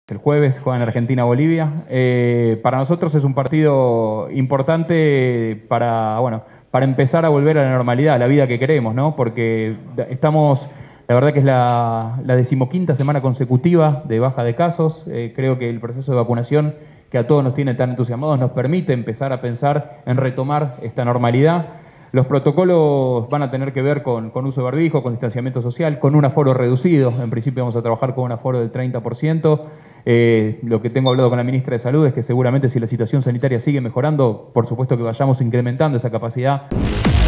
El jueves juegan Argentina-Bolivia. Para nosotros es un partido importante para empezar a volver a la normalidad, a la vida que queremos, ¿no? Porque la verdad que es la 15ª semana consecutiva de baja de casos. Creo que el proceso de vacunación que a todos nos tiene tan entusiasmados nos permite empezar a pensar en retomar esta normalidad. Los protocolos van a tener que ver con uso de barbijo, con distanciamiento social, con un aforo reducido. En principio vamos a trabajar con un aforo del 30%. Lo que tengo hablado con la ministra de Salud es que seguramente si la situación sanitaria sigue mejorando, por supuesto que vayamos incrementando esa capacidad.